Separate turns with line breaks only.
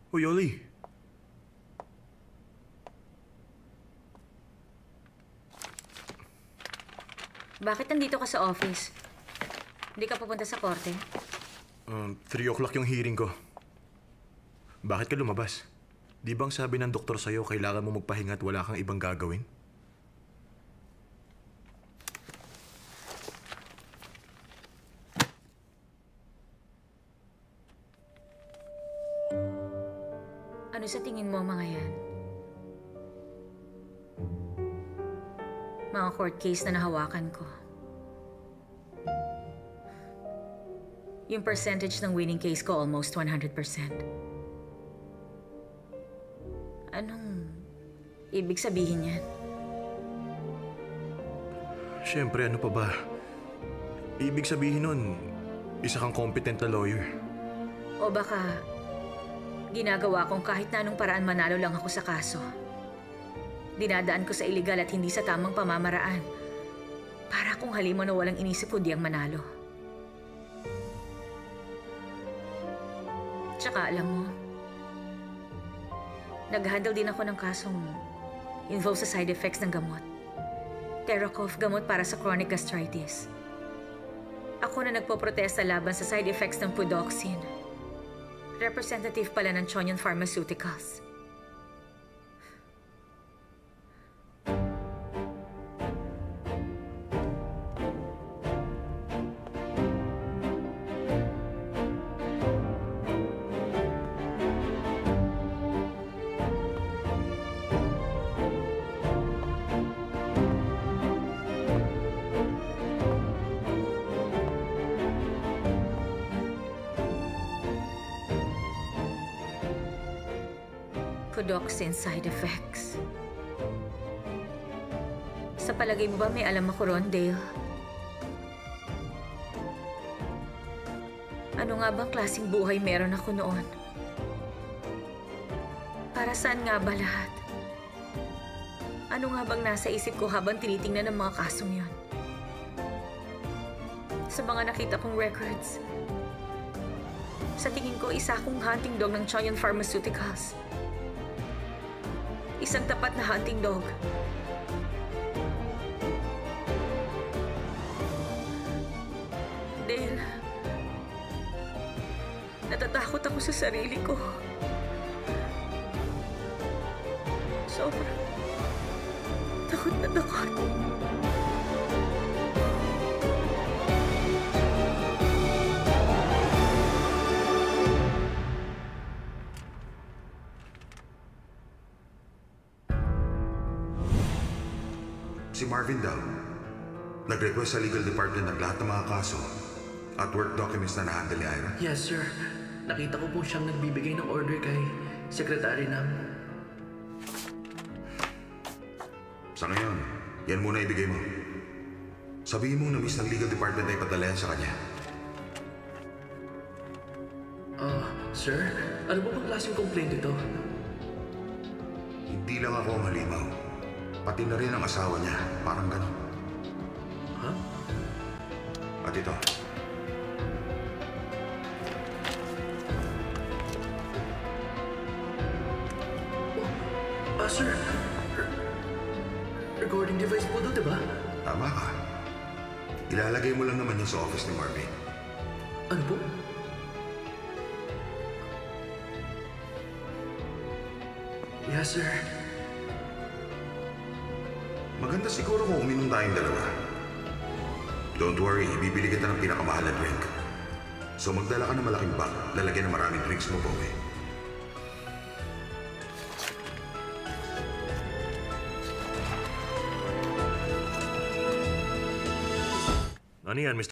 Uy, Oli.
Bakit nandito ka sa office? Hindi ka pupunta sa korte?
3 o'clock yung hearing ko. Bakit ka lumabas? Di bang sabi ng doktor sa'yo kailangan mo magpahinga at wala kang ibang gagawin?
Ano sa tingin mo mga yan? Mga court case na nahawakan ko. Yung percentage ng winning case ko almost 100%. Anong ibig sabihin yan?
Siyempre, ano pa ba? Ibig sabihin nun, isa kang competent na lawyer.
O baka ginagawa kong kahit na anong paraan manalo lang ako sa kaso. Dinadaan ko sa iligal at hindi sa tamang pamamaraan. Para kung halimo na walang inisip kundi ang manalo. Tsaka alam mo, nag-handle din ako ng kasong involved sa side effects ng gamot. Terracoff, gamot para sa chronic gastritis. Ako na nagpoprotesta laban sa side effects ng Pudoxine. Representative pala ng Chonion Pharmaceuticals. Pudoxine side effects. Sa palagay mo ba may alam ako ron, Dale? Ano nga bang klaseng buhay meron ako noon? Para saan nga ba lahat? Ano nga bang nasa isip ko habang tinitingnan ng mga kasong yon? Sa mga nakita kong records, sa tingin ko isa akong hunting dog ng Chonion Pharmaceuticals. Isang tapat na hunting dog. Dale, natatakot ako sa sarili ko. Sobrang takot na takot.
Si Marvin daw, nag-request sa legal department ng lahat ng mga kaso at work documents na na-handle ni Ira.
Yes, sir. Nakita ko po siyang nagbibigay ng order kay Secretary Nam.
Sa ngayon, yan muna ibigay mo. Sabihin mo na miss ng legal department na ipadala yan sa kanya.
Sir, ano po bang klaseng complaint ito?
Hindi lang ako ang halimaw. Pati na rin ang asawa niya. Parang ganun.
Huh?
At ito.
Sir. Recording device po doon, diba?
Tama ka. Ilalagay mo lang naman yun sa office ni Marvin.
Ano po? Yes, sir.
Maganda siguro kung uminom tayong dalawa. Don't worry, bibili kita ng pinakamahal na drink. So magdala ka ng malaking bag, lalagyan ng maraming drinks mo po eh.
Ano yan, Mr.